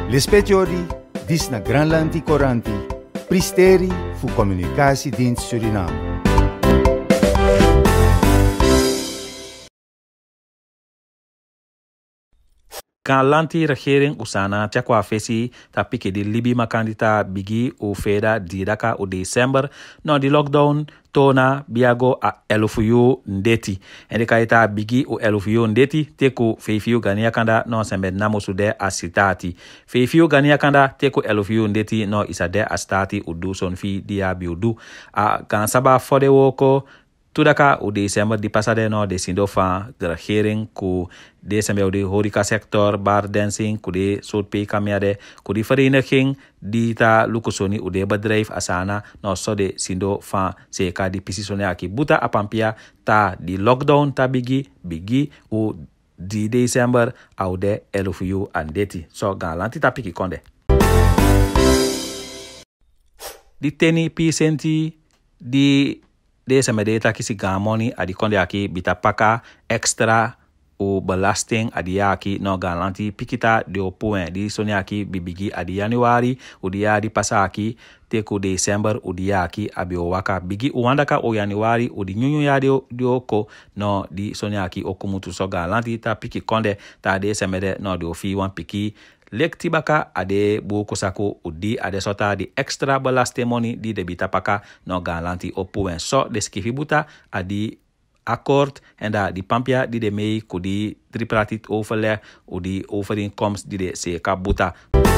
Lispetiori, dis na Granlandi Coranti, pristeri fu Communicatiedienst Suriname. Granlandi regering usana chakwa fesi tapike di libi makandita bigi u feda didaka u December no di lockdown tona biago a elufuyu ndeti. En de kaita bigi u elufuyu ndeti teku feifiu gania kanda no sembe namusude asitati. Feifiu gania kanda teku elufuyu ndeti no isade astati u du son fi dia biudu. A gansaba fode woko Tudaka u December di passade no de sindo van de regering ku December u de horeca sector, bar dancing, ku de soort pekamiade, ku de vereniging di ta lukusoni u de bedrijf asana no so de sindo van seka di pisisone aki buta apampia ta di lockdown ta bigi u di December au de 11 en 13. So galanti ta piki konde. Di teni pisenti di deze medeta kisi gamoni adi konde aki bita paka extra u belasting adi aki no galanti pikita de opoen di soni aki bibigi adi Januari u dia di pasaki teku December u dia aki abi waka bigi u wandaka o Januari u di nyunyu ya di oko no di soni aki okumutu so galanti ta piki konde ta deze mede no di ofi wan piki lekti baka ade buku saku udi ade sota di extra belasting di debita paka no galanti opuen so de skifi buta adi akkoord en da di pampia di de mei kudi tripartite overleg udi overeenkomst di de CK buta.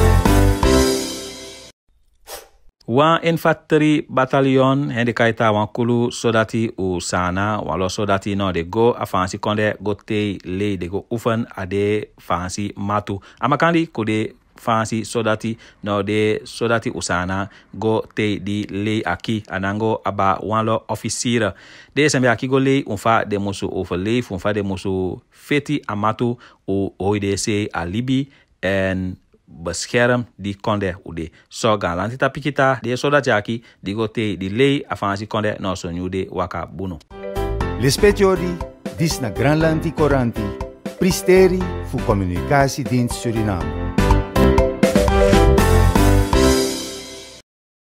Wan infantry battalion hen de kaita wan kulu sodati u sana walo sodati no de go afansi konde go te le de go oefen ade fansi matu amakandi kude fansi sodati no de sodati usana go te di le aki anango aba wanlo officier de sembe aki go le unfa de musu overleef unfa de musu feti amatu u oidc alibi en bescherm di konde ude. So galanti tapikita de soda jaki di gote di lei afansi konde no so nyude waka bunu. Lispetiori, dis na Granlandi Coranti, pristeri fu Communicatiedienst Suriname.